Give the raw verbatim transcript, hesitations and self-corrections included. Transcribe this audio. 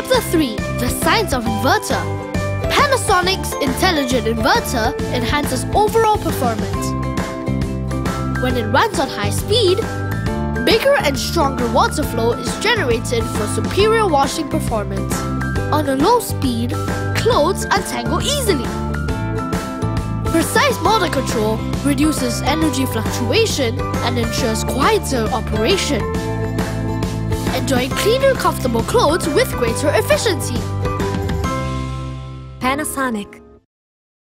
Chapter three. The Science of Inverter. Panasonic's intelligent inverter enhances overall performance. When it runs on high speed, bigger and stronger water flow is generated for superior washing performance. On a low speed, clothes untangle easily. Precise motor control reduces energy fluctuation and ensures quieter operation. Enjoy cleaner, comfortable clothes with greater efficiency. Panasonic.